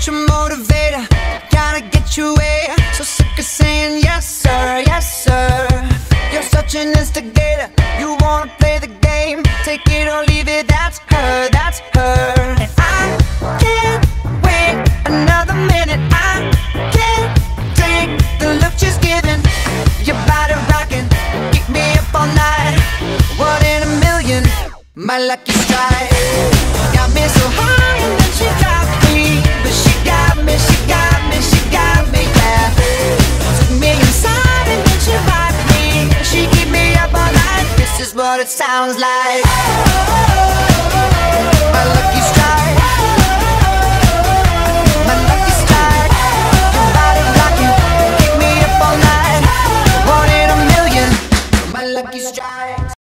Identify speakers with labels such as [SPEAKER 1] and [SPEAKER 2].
[SPEAKER 1] such a motivator, gotta get your way. So sick of saying yes sir, yes sir. You're such an instigator, you wanna play the game. Take it or leave it, that's her, that's her. And I can't wait another minute. I can't take the look she's giving. Your body rocking, keep me up all night. One in a million, my lucky strike. Got me so high and then she dropped me. But she got me, she got me, she got me, yeah. Took me inside and then she rocked me. She keep me up all night, this is what it sounds like. My lucky strike, my lucky strike. Your body rocking, keep me up all night. One in a million, my lucky strike.